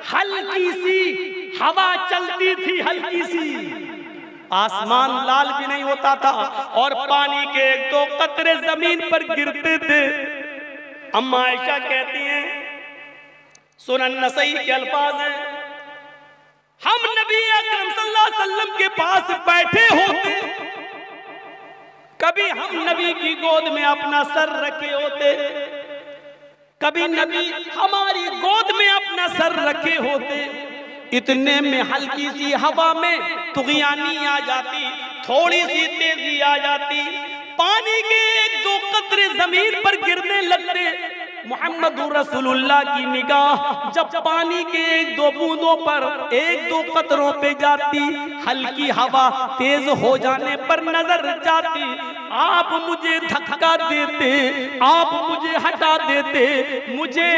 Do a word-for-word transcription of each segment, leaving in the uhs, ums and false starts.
हल्की सी हवा चलती थी, हल्की सी, आसमान लाल भी नहीं होता था और पानी के एक दो कतरे जमीन पर गिरते थे। अम्मा आयशा कहती हैं, सुनन नसई के अल्फाज हैं, हम नबी अकरम सल्लल्लाहु अलैहि वसल्लम के पास बैठे होते, कभी हम नबी की गोद में अपना सर रखे होते, कभी नबी हमारी गोद में अपना सर रखे होते। इतने में हल्की सी हवा में तुग़यानी आ जाती, थोड़ी सी तेजी आ जाती, पानी के एक दो कतरे जमीन पर गिरने लगते। मुहम्मदुर रसूलुल्लाह की निगाह जब पानी के एक दो बूंदों पर, एक दो कतरों पे जाती, हल्की हवा तेज हो जाने पर नजर जाती, आप मुझे धक्का देते, आप मुझे हटा देते, मुझे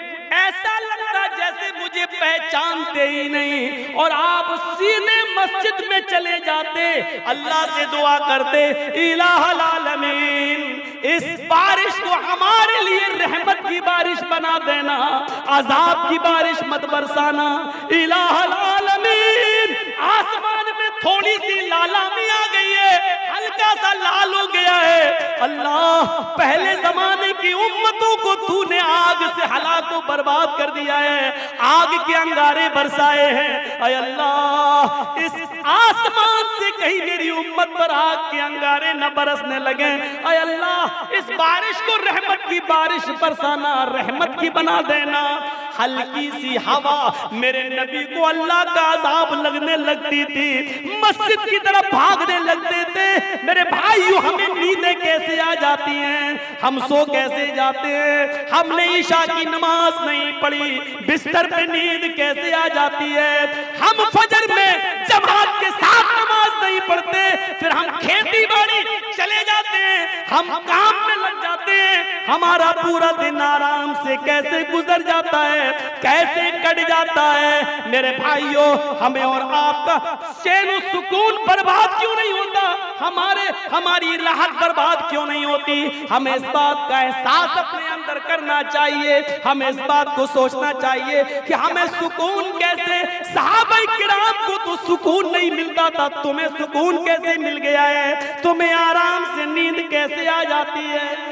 ऐसा लगता जैसे मुझे पहचानते ही नहीं, और आप सीधे मस्जिद में चले जाते, अल्लाह से दुआ करते, इलाहुल आलमीन इस बारिश को हमारे लिए रहमत की बारिश बना देना, अजाब की बारिश मत बरसाना। इलाहुल आलमीन आसमान में थोड़ी सी लालामी आ गई है, हल्का सा लाल हो गया है, अल्लाह पहले जमाने की उम्मतों को तूने आग से हलाक को बर्बाद कर दिया है, आग के अंगारे बरसाए हैं। अय अल्लाह इस आसमान से कहीं मेरी उम्मत पर आग के अंगारे न बरसने लगे। अय अल्लाह इस बारिश को रहमत की बारिश बरसाना, रहमत की बना देना। हल्की सी हवा मेरे नबी को अल्लाह का अजाब लगने लगती थी, मस्जिद की तरफ भागने लगते थे। मेरे भाइयों हमें नींदें कैसे आ जाती हैं, हम सो कैसे जाते हैं, हमने ईशा की नमाज नहीं पढ़ी, बिस्तर पे नींद कैसे आ जाती है, हम फजर में जमात के साथ नमाज नहीं पढ़ते, फिर हम खेती बाड़ी चले जाते हैं, हम काम में लग जाते हैं, हमारा पूरा दिन आराम से कैसे गुजर जाता है, कैसे कट जाता है। मेरे भाइयों हमें और आपका चैन और सुकून बर्बाद क्यों नहीं होता, हमारे हमारी राहत बर्बाद क्यों नहीं होती। हमें इस बात का एहसास अपने अंदर करना चाहिए, हमें इस बात को सोचना चाहिए कि हमें सुकून कैसे, सहाबाए किराम को तो सुकून नहीं मिलता था, तुम्हें सुकून कैसे मिल गया है, तुम्हें आराम से नींद कैसे आ जाती है।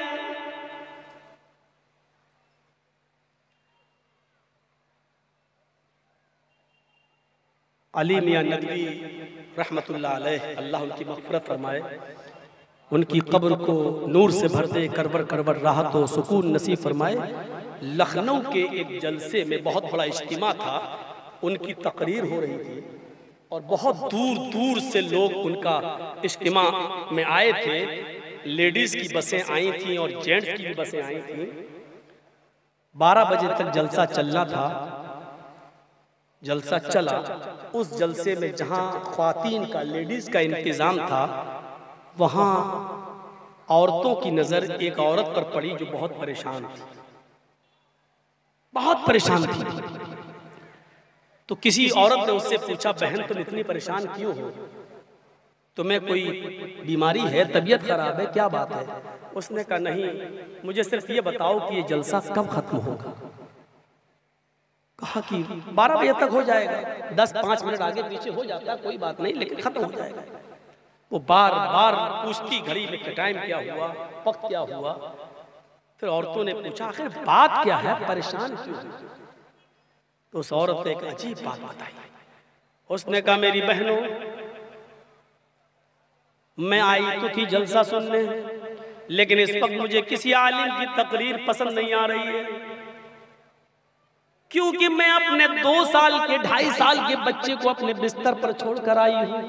अली मियां नदवी रहमतुल्लाह अलैह, अल्लाह उनकी मग़फ़िरत फरमाए, उनकी कब्र को नूर से भर दे, करवर करवर राहत व सुकून नसीब फरमाए। लखनऊ के एक जलसे में बहुत बड़ा इज्तिमा था, उनकी तकरीर हो रही थी और बहुत दूर दूर से लोग उनका इज्तिमा में आए थे। लेडीज़ की बसें आई थीं और जेंट्स की भी बसें आई थीं। बारह बजे तक जलसा चलना था, जलसा चला। उस जलसे में जहां ख्वातीन का, लेडीज का इंतजाम था, वहां औरतों की नजर एक औरत पर पड़ी जो बहुत परेशान थी, बहुत परेशान थी। तो किसी औरत ने उससे पूछा, बहन तुम इतनी परेशान क्यों हो, तुम्हें कोई बीमारी है, तबीयत खराब है, क्या बात है? उसने कहा नहीं, मुझे सिर्फ ये बताओ कि ये जलसा कब खत्म होगा। कहा कि बारह बजे तक हो जाएगा, दस पाँच मिनट आगे पीछे हो जाता कोई बात नहीं, लेकिन खत्म हो जाएगा। वो बार बार पूछती घड़ी में टाइम क्या हुआ, वक्त क्या हुआ। फिर औरतों ने पूछा आखिर बात क्या है, परेशान क्यों? तो उस औरत ने एक अजीब बात बताई। उसने कहा मेरी बहनों, मैं आई तो थी जलसा सुनने, लेकिन इस वक्त मुझे किसी आलिम की तकरीर पसंद नहीं आ रही है, क्योंकि मैं अपने दो साल के ढाई साल के बच्चे को अपने बिस्तर पर छोड़कर आई हूं।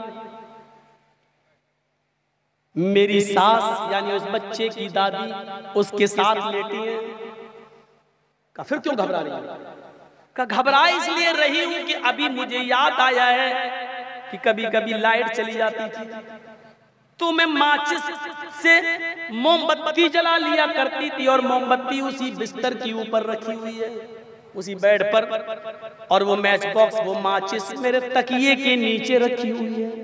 मेरी सास यानी उस बच्चे की दादी उसके साथ लेटी है। का फिर क्यों घबरा रही है? का घबरा इसलिए रही हूं कि अभी मुझे याद आया है कि कभी कभी लाइट चली जाती थी तो मैं माचिस से मोमबत्ती जला लिया करती थी, और मोमबत्ती उसी बिस्तर के ऊपर रखी हुई है, उसी बेड पर, और वो मैच बॉक्स, वो माचिस मेरे तकिए के नीचे रखी हुई है।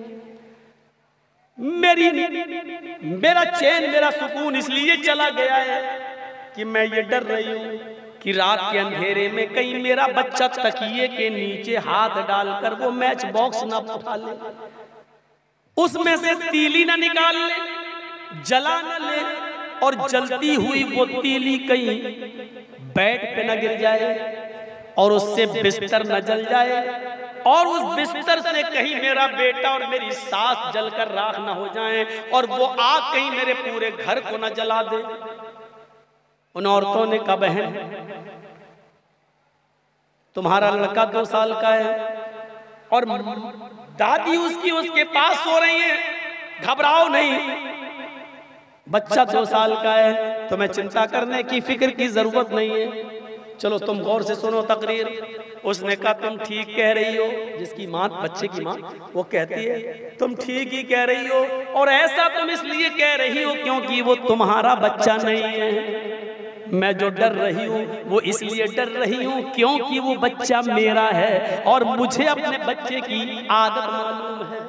मेरी मेरा चैन, मेरा सुकून इसलिए चला गया है कि मैं ये डर रही हूँ कि रात के अंधेरे में कहीं मेरा बच्चा तकिए के नीचे हाथ डालकर वो मैच बॉक्स ना उठा ले, उसमें से तीली ना निकाल ले, जला न ले, और जलती हुई वो तीली कहीं बेड पे न गिर जाए और उससे बिस्तर न जल जाए, और उस बिस्तर से कहीं मेरा बेटा और मेरी सास जलकर राख न हो जाएं, और वो आग कहीं मेरे पूरे घर को न जला दे। उन औरतों ने कहा, बहन तुम्हारा लड़का दो साल का है और दादी उसकी उसके पास सो रही है, घबराओ नहीं, बच्चा दो साल का है, तुम्हें चिंता करने की फिक्र की जरूरत नहीं है। चलो तुम गौर से सुनो तकरीर। उसने कहा, तुम ठीक कह रही हो। जिसकी माँ, बच्चे की माँ, वो कहती है तुम ठीक ही कह रही हो, और ऐसा तुम इसलिए कह रही हो क्योंकि वो तुम्हारा बच्चा नहीं है। मैं जो डर रही हूँ वो इसलिए डर रही हूँ क्योंकि वो बच्चा मेरा है और मुझे अपने बच्चे की आदत मालूम है।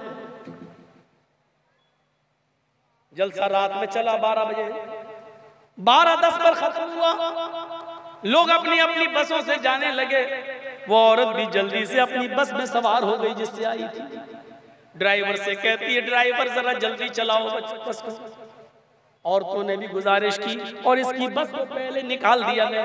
जलसा रात में चला, बारह बजे बारह दस पर खत्म हुआ, लोग अपनी अपनी बसों से जाने लगे। वो औरत भी जल्दी से अपनी बस में सवार हो गई जिससे आई थी। ड्राइवर से कहती है, ड्राइवर जरा जल्दी चलाओ बस को। औरतों ने भी गुजारिश की और इसकी बस को पहले निकाल दिया गया।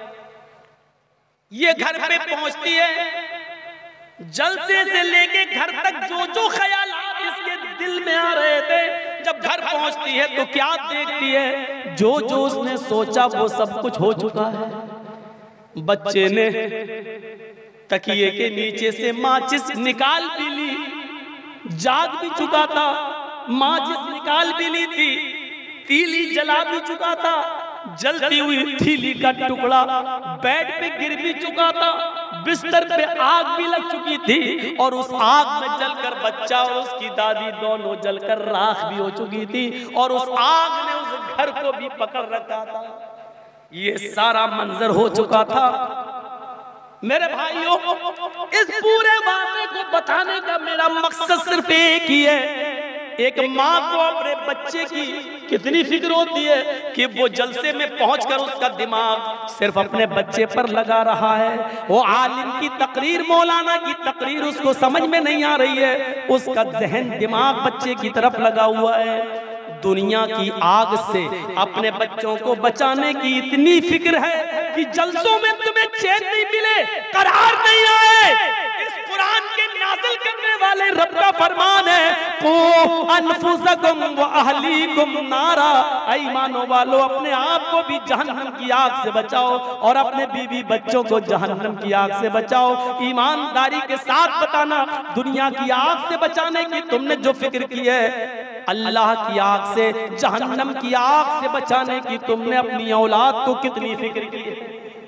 ये घर पे पहुंचती है, जलसे से लेके घर तक जो जो ख्यालात इसके दिल में आ रहे थे, जब घर पहुंचती है तो क्या देखती है, जो जो उसने सोचा वो सब कुछ हो चुका है। बच्चे ने तकिए के नीचे से माचिस निकाल भी ली, जाग भी चुका था, माचिस निकाल भी ली थी, तीली जला भी चुका था, जलती हुई तीली का टुकड़ा बेड पे गिर भी चुका था, बिस्तर पे आग भी लग चुकी थी, और उस आग में जलकर बच्चा और उसकी दादी दोनों जलकर राख भी हो चुकी थी, और उस आग ने उस घर को भी पकड़ रखा था। ये सारा मंजर हो चुका था। मेरे भाइयों, इस पूरे वाक़े को बताने का मेरा मकसद सिर्फ एक ही है। एक माँ को अपने बच्चे की कितनी फिक्र होती है कि वो जलसे में पहुंचकर उसका दिमाग सिर्फ अपने बच्चे पर लगा रहा है। वो आलिम की तकरीर, मौलाना की तकरीर उसको समझ में नहीं आ रही है, उसका जहन दिमाग बच्चे की तरफ लगा हुआ है। दुनिया की आग से अपने बच्चों को बचाने की इतनी फिक्र है कि जलसों में तुम्हें चैन नहीं मिले, करार नहीं आए। इस कुरान के नाज़िल करने वाले रब का फरमान है, को अनफुसकुम व अहलीकुम नारा, ईमानो वालों अपने आप को भी जहन्नम की आग से बचाओ और अपने बीवी बच्चों को जहन्नम की आग से बचाओ। ईमानदारी के साथ बताना, दुनिया की आग से बचाने की तुमने जो फिक्र की है, अल्लाह की आग से, जहन्नम की आग से बचाने की तुमने अपनी औलाद को कितनी फिक्र की है।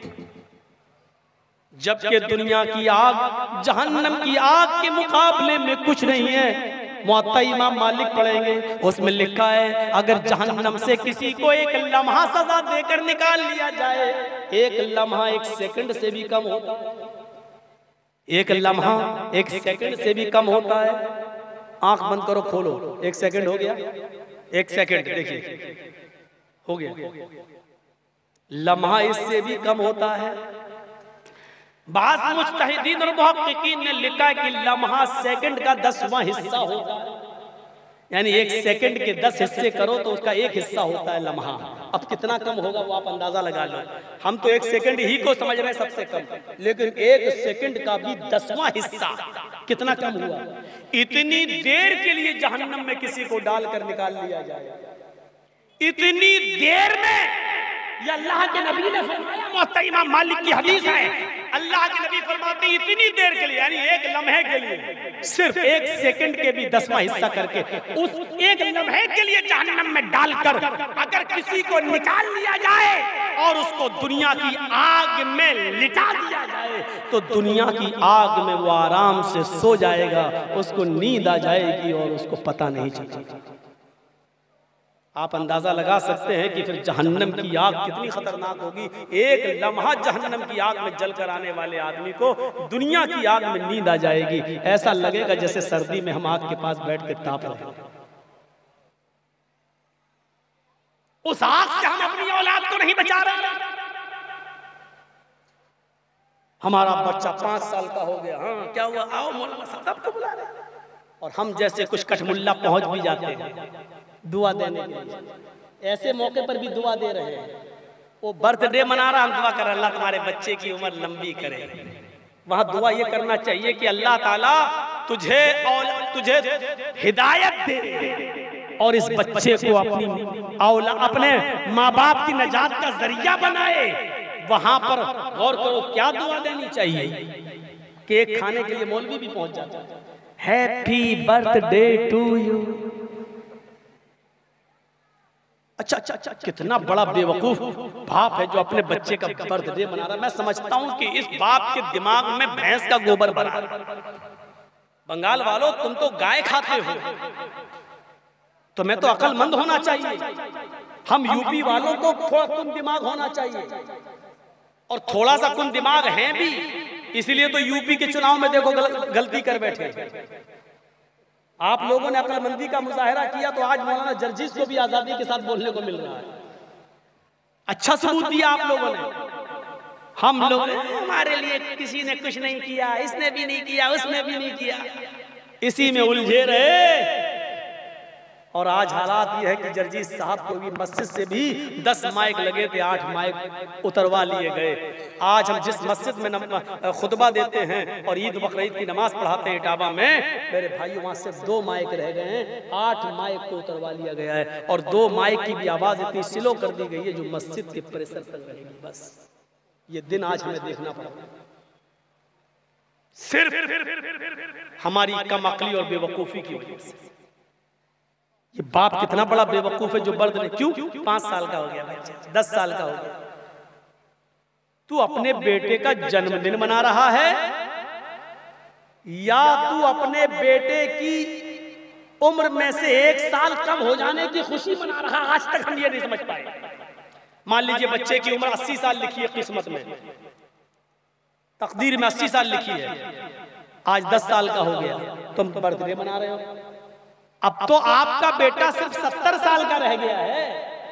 जबकि दुनिया की आग जहन्नम की आग के मुकाबले में कुछ नहीं है। मुअत्ता इमाम मालिक पढ़ेंगे, उसमें लिखा है, अगर जहन्नम से किसी को एक लम्हा सजा देकर निकाल लिया जाए, एक लम्हा एक सेकंड से भी कम होता है, एक लम्हा एक सेकंड से भी कम होता है। आंख बंद करो, खोलो, एक सेकंड हो गया, एक सेकंड देखिए हो गया, लम्हा इससे भी कम होता है। बाज़ मुज्तहिदीन और मुहक्किकीन ने लिखा है कि लम्हा सेकंड का दसवां हिस्सा होता है, यानी एक सेकंड के दस हिस्से करो तो उसका एक हिस्सा होता है लम्हा। अब कितना कम होगा वो आप अंदाजा लगा लो। हम तो एक सेकंड ही को समझ रहे हैं सबसे कम, लेकिन एक सेकंड का भी दसवां हिस्सा कितना कम हुआ। इतनी देर के लिए जहन्नम में किसी को डालकर निकाल लिया जाए, इतनी देर में, ये अल्लाह के नबी ने फरमाया, मुअत्ता इमाम मालिक की हदीस है, अल्लाह के नबी फरमाते हैं इतनी देर के लिए, यानी एक लम्हे के लिए, सिर्फ एक सेकंड के भी दसवां हिस्सा करके उस एक लम्हे के लिए जहन्नम में डालकर अगर किसी को निकाल लिया जाए और उसको दुनिया की आग में लिटा दिया जाए, तो दुनिया की आग में वो आराम से सो जाएगा, उसको नींद आ जाएगी और उसको पता नहीं चलेगा। आप अंदाजा लगा सकते हैं कि फिर जहन्नम की आग कितनी खतरनाक होगी। एक लम्हा जहन्नम की आग में जलकर आने वाले आदमी को दुनिया की आग में नींद आ जाएगी, ऐसा लगेगा जैसे सर्दी में हम आग के पास बैठ के ताप रहे हैं। उस आग से हम अपनी औलाद को नहीं बचा रहे, हमारा बच्चा पांच साल का हो गया, हाँ क्या हुआ, आओ मौलाना साहब आपको बुला रहे हैं। और हम जैसे कुछ कठमुल्ला पहुंच भी जाते हैं दुआ देने के लिए, ऐसे मौके पर भी दुआ दे रहे हैं। वो बर्थडे मना रहा, हम दुआ कर अल्लाह तुम्हारे बच्चे की उम्र लंबी करे। वहां दुआ ये करना चाहिए कि अल्लाह ताला तुझे और तुझे हिदायत दे और इस बच्चे को अपनी औला अपने माँ बाप की नजात का जरिया बनाए। वहां पर गौर करो क्या दुआ देनी चाहिए। केक खाने के लिए मौलवी भी पहुंच जाता है, हैप्पी बर्थडे टू यू। अच्छा अच्छा अच्छा, कितना बड़ा बेवकूफ बाप है जो अपने बच्चे का बर्थडे मना रहा है। मैं समझता हूं कि इस बाप के दिमाग में भैंस का गोबर भरा। बंगाल वालों, तुम तो गाय खाते हो, तुम्हें तो अक्लमंद होना चाहिए। हम यूपी वालों को थोड़ा कुन दिमाग होना चाहिए, और थोड़ा सा कुन दिमाग है भी, इसीलिए तो यूपी के चुनाव में देखो गल, गलती कर बैठे। आप लोगों ने अक्लमंदी का मुजाहरा किया तो आज मौलाना जर्जीस को भी आजादी के साथ बोलने को मिल रहा है। अच्छा सबूत दिया आप लोगों ने। हम लोग हमारे लिए किसी ने कुछ नहीं किया, इसने भी नहीं किया, उसने भी नहीं किया, इसी में उलझे रहे। और आज हालात ये है कि जर्जीस साहब को भी मस्जिद से भी दस माइक लगे थे, आठ माइक उतरवा लिए गए। आज हम जिस मस्जिद में खुतबा देते हैं और ईद बकरीद की नमाज पढ़ाते हैं इटावा में, मेरे भाइयों वहां सिर्फ दो माइक रह गए हैं, आठ माइक को उतरवा लिया गया है। और दो माइक की भी आवाज इतनी स्लो कर दी गई है जो मस्जिद के परिसर तक रहेगी। बस ये दिन आज हमें देखना पड़ा, सिर्फ हमारी कम अक्ली और बेवकूफी की वजह से। ये बाप कितना बड़ा बेवकूफ है जो बर्थडे, क्यों पांच साल का हो गया बच्चा, दस साल का हो गया, तू अपने बेटे का जन्मदिन मना रहा है या तू अपने बेटे की उम्र में से एक साल कम हो जाने की खुशी मना रहा है? आज तक हम ये नहीं समझ पाए। मान लीजिए बच्चे की उम्र अस्सी साल लिखी है किस्मत में, तकदीर में अस्सी साल लिखी है, आज दस साल का हो गया, तुम बर्थडे मना रहे हो। अब तो आपका बेटा सिर्फ सत्तर साल का रह गया है,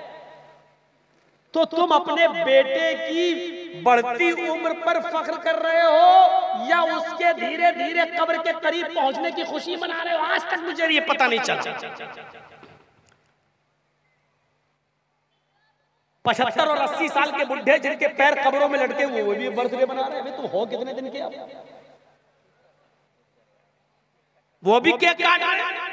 तो तुम अपने बेटे की बढ़ती उम्र पर फख्र कर रहे हो या उसके धीरे धीरे कब्र के करीब पहुंचने की खुशी मना रहे हो? आज तक मुझे ये पता नहीं चला। पचहत्तर और अस्सी साल के बुढ़े जिनके पैर कब्रों में लटके हुए वो भी बर्थडे मना रहे हैं। तुम हो कितने दिन के आप? वो भी केक काट रहे हैं।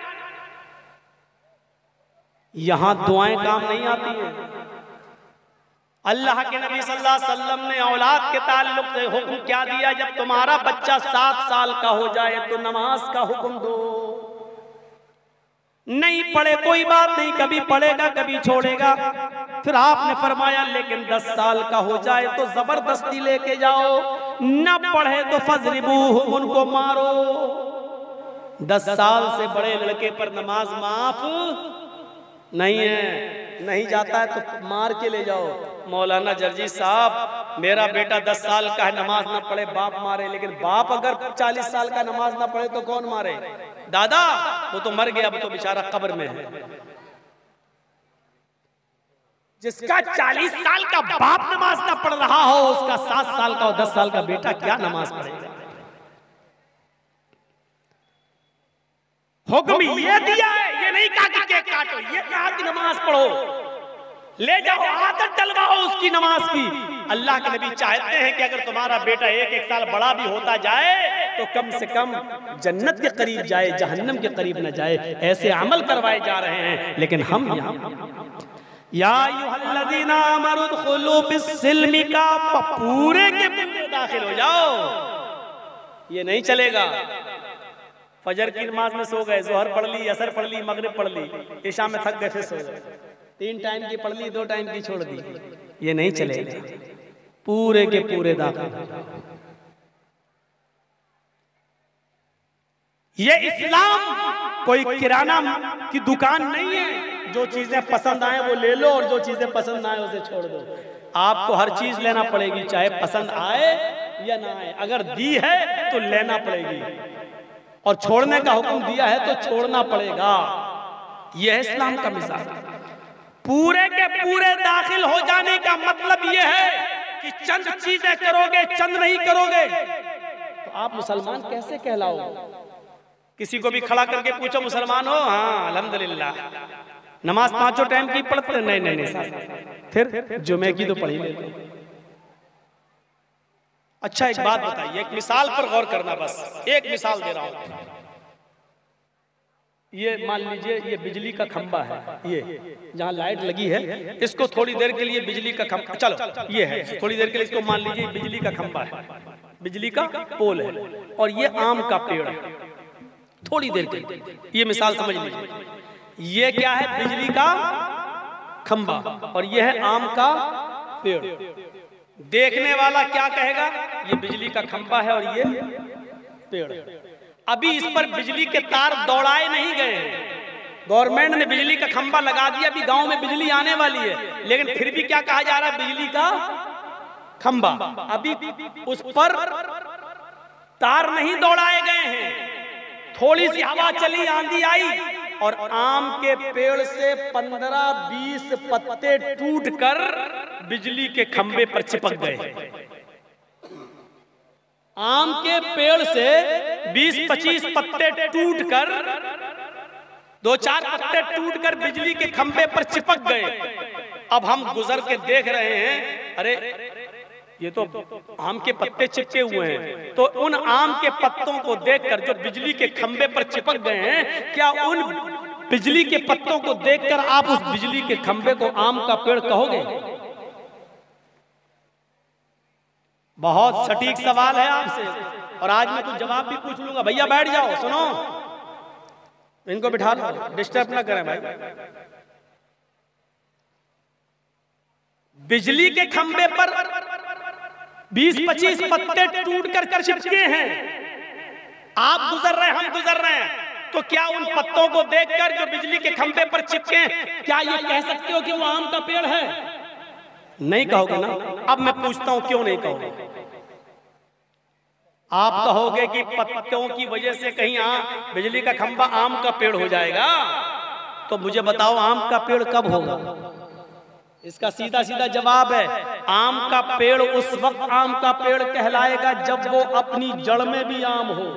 यहां दुआएं काम नहीं आती हैं। अल्लाह के नबी सल्लल्लाहु अलैहि वसल्लम ने औलाद के ताल्लुक से हुक्म क्या दिया, जब तुम्हारा बच्चा सात साल का हो जाए तो नमाज का हुक्म दो। नहीं पढ़े कोई बात नहीं, कभी पढ़ेगा कभी छोड़ेगा। फिर आपने फरमाया लेकिन दस साल का हो जाए तो जबरदस्ती लेके जाओ, न पढ़े तो फजरिबूहुम, उनको मारो। दस साल से बड़े लड़के पर नमाज माफ नहीं है, नहीं जाता है तो मार के ले जाओ। मौलाना जर्जीस साहब, मेरा बेटा दस साल का है, नमाज ना पढ़े बाप मारे, लेकिन बाप अगर चालीस साल का नमाज ना पढ़े तो कौन मारे? दादा वो तो मर गया, वो तो बेचारा कब्र में है। जिसका चालीस साल का बाप नमाज ना पढ़ रहा हो, उसका सात साल का और दस साल का बेटा क्या नमाज पढ़ेगा? हुक्म ये दिया है, ये नहीं कहा कि केक काटो, ये कहा कि नमाज पढ़ो, ले जाओ, आदत डलवाओ उसकी नमाज की। अल्लाह के नबी चाहते हैं कि अगर तुम्हारा बेटा एक एक साल बड़ा भी होता जाए तो कम से कम जन्नत के करीब जाए, जहन्नम के करीब न जाए। ऐसे अमल करवाए जा रहे हैं, लेकिन हम यहाँ या अय्युहल्लज़ीना आमनू उदखुलू फिस्सिल्मि काफ़ा, पूरे के पूरे दाखिल हो जाओ। ये नहीं चलेगा। फजर की नमाज में सो गए, जोहर पढ़ ली, असर पढ़ ली, मगरिब पढ़ ली, इशा में थक गए फिर सो गए, तीन टाइम की पढ़ ली, दो टाइम की छोड़ दी, ये नहीं चलेगा। पूरे के पूरे दाखिल। ये इस्लाम कोई किराना की दुकान नहीं है, जो चीजें पसंद आए वो ले लो और जो चीजें पसंद आए उसे छोड़ दो। आपको हर चीज लेना पड़ेगी, चाहे पसंद आए या ना आए। अगर दी है तो लेना पड़ेगी, और छोड़ने का हुक्म दिया है तो छोड़ना पड़ेगा। यह है इस्लाम का मिजाज। पूरे के पूरे दाखिल हो जाने का मतलब यह है कि चंद चीजें करोगे, चंद नहीं करोगे, तो आप मुसलमान कैसे कहलाओगे? किसी को भी खड़ा करके पूछो मुसलमान हो? हाँ अल्हम्दुलिल्लाह। नमाज पांचों टाइम की पढ़ते? नहीं नहीं नहीं साहब, फिर जुमे की तो पढ़ी लेते। अच्छा एक बात बताइए, एक मिसाल पर गौर करना, बस एक मिसाल दे रहा हूं। ये मान लीजिए ये बिजली का खंबा है, ये जहां लाइट लगी है, इसको थोड़ी देर के लिए बिजली का खंबा, चलो ये है, थोड़ी देर के लिए इसको मान लीजिए बिजली का खंबा है, बिजली का पोल है, और ये आम का पेड़ है। थोड़ी देर के लिए ये मिसाल समझ लीजिए, ये क्या है? बिजली का खंबा, और ये है आम का पेड़। देखने वाला क्या कहेगा? ये बिजली का खंबा है और ये पेड़। अभी इस पर बिजली के तार दौड़ाए नहीं गए, गवर्नमेंट ने बिजली का खंबा लगा दिया, अभी गांव में बिजली आने वाली है, लेकिन फिर भी क्या कहा जा रहा है? बिजली का खंबा। अभी उस पर तार नहीं दौड़ाए गए हैं, थोड़ी सी हवा चली, आंधी आई, और आम के पेड़ से पंद्रह बीस पत्ते टूटकर बिजली के खंबे पर चिपक गए। आम के पेड़ से बीस पच्चीस पत्ते टूटकर, दो चार पत्ते टूटकर बिजली के खंबे पर चिपक गए। अब हम गुजर के देख रहे हैं, अरे ये तो आम के पत्ते चिपके हुए हैं, तो उन आम के पत्तों को देखकर जो बिजली के खंबे पर चिपक गए हैं, क्या उन बिजली के पत्तों को देखकर आप उस बिजली के खंबे को आम का पेड़ कहोगे? बहुत सटीक सवाल है आपसे, और आज मैं कुछ जवाब भी पूछ लूंगा। भैया बैठ जाओ, सुनो, इनको बिठा लो, डिस्टर्ब ना करें भाई। बिजली के खंबे पर बीस पच्चीस पत्ते टूट कर चिपके हैं, आप गुजर रहे हैं, हम गुजर रहे हैं, तो क्या उन पत्तों को देखकर जो बिजली के खंबे पर चिपके हैं, क्या ये कह सकते हो कि वो आम का पेड़ है? नहीं कहोगे ना। अब मैं पूछता हूं, क्यों नहीं कहोगे? आप कहोगे कि पत्तों की वजह से कहीं आ, बिजली का खंबा आम का पेड़ हो जाएगा, तो मुझे बताओ आम का पेड़ कब होगा? इसका सीधा सीधा जवाब है, आम का पेड़ उस वक्त आम का पेड़ कहलाएगा जब वो अपनी जड़ में भी आम हो,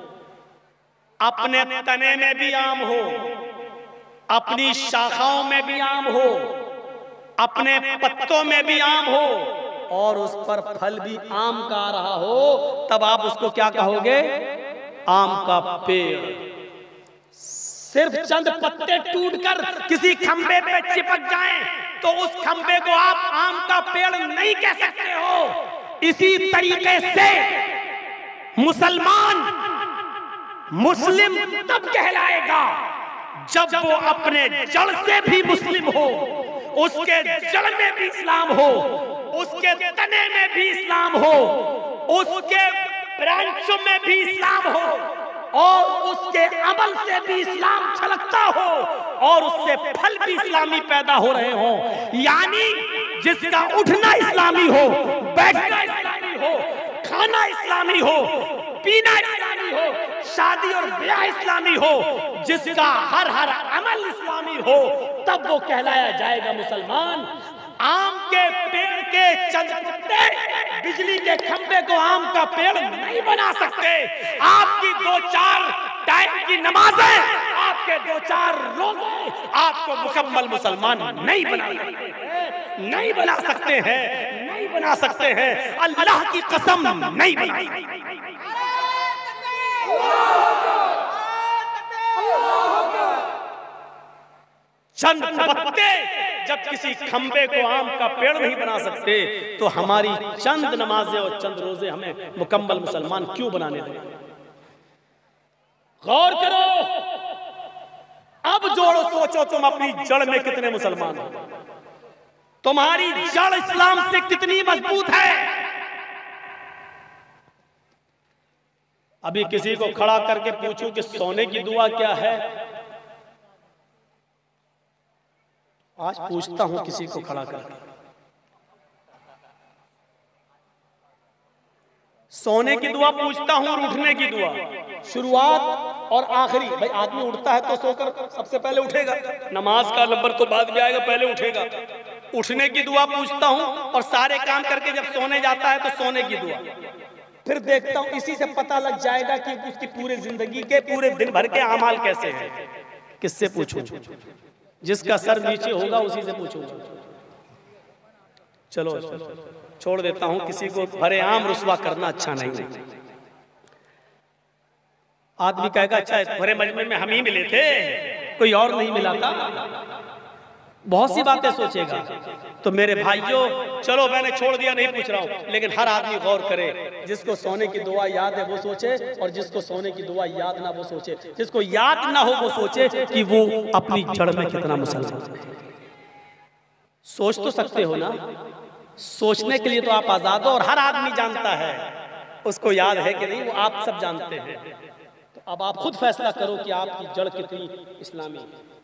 अपने तने में भी आम हो, अपनी शाखाओं में भी आम हो, अपने पत्तों में भी आम हो, और उस पर फल भी आम का आ रहा हो, तब आप उसको क्या कहोगे? आम का पेड़। सिर्फ चंद पत्ते टूटकर किसी खंबे पे चिपक जाएं, तो उस खंबे को आप आम का पेड़ नहीं कह सकते हो। इसी तरीके से मुसलमान मुस्लिम तब कहलाएगा जब वो अपने जड़ से भी मुस्लिम हो, उसके जड़ में भी इस्लाम हो, उसके तने में भी इस्लाम हो, उसके ब्रांचों में भी इस्लाम हो, और उसके अमल से भी इस्लाम छलकता हो, और उससे फल भी इस्लामी पैदा हो रहे हो। यानी जिसका उठना इस्लामी हो, बैठना इस्लामी हो, खाना इस्लामी हो, पीना इस्लामी हो, शादी और ब्याह इस्लामी हो, जिसका हर हर अमल इस्लामी हो, तब वो कहलाया जाएगा मुसलमान। आम के पेड़ के चंद पत्ते बिजली के खंबे को आम का पेड़ नहीं बना सकते। आपकी दो चार टाइम की नमाजें, आपके दो चार रोजे आपको मुकम्मल मुसलमान नहीं बना सकते, नहीं बना सकते हैं, नहीं बना सकते हैं, अल्लाह की कसम नहीं बना सकते। चंद पत्ते जब किसी खंबे को आम का पेड़ नहीं बना सकते, तो हमारी चंद नमाजें और चंद रोजे हमें मुकम्मल मुसलमान क्यों बनाने दें? गौर करो, अब जोड़ो, सोचो तुम अपनी जड़ में कितने मुसलमान हो, तुम्हारी जड़ इस्लाम से कितनी मजबूत है। अभी किसी को खड़ा करके पूछूं कि सोने की दुआ क्या है, आज पूछता हूं किसी को खड़ा करके, सोने की दुआ पूछता हूं और उठने की दुआ, शुरुआत और आखिरी। भाई आदमी उठता है तो सोकर सबसे पहले उठेगा, नमाज का नंबर तो बाद में आएगा, पहले उठेगा। उठने की दुआ पूछता हूँ और सारे काम करके जब सोने जाता है तो सोने की दुआ। फिर देखता हूँ, इसी से पता लग जाएगा कि उसकी पूरे जिंदगी के पूरे दिन भर के अमाल कैसे हैं। किससे पूछूं? जिसका सर नीचे होगा उसी से पूछूंगा। चलो छोड़ देता हूं, किसी को भरेआम रुसवा करना अच्छा नहीं है। आदमी कहेगा अच्छा भरे मजमे में हम ही मिले थे, कोई और नहीं मिला था, बहुत सी बातें सोचेगा। तो मेरे भाइयों चलो मैंने छोड़ दिया, नहीं पूछ रहा हूं, लेकिन हर आदमी गौर करे। जिसको सोने की दुआ याद है वो सोचे, और जिसको सोने की दुआ याद ना वो सोचे। जिसको याद ना हो वो सोचे कि वो अपनी जड़ में कितना मुसलमान है। सोच तो सकते हो ना, सोचने के लिए तो आप आजाद हो, और हर आदमी जानता है। उसको याद है कि नहीं वो आप सब जानते हैं। तो अब आप खुद फैसला करो कि आपकी जड़ कितनी इस्लामी है।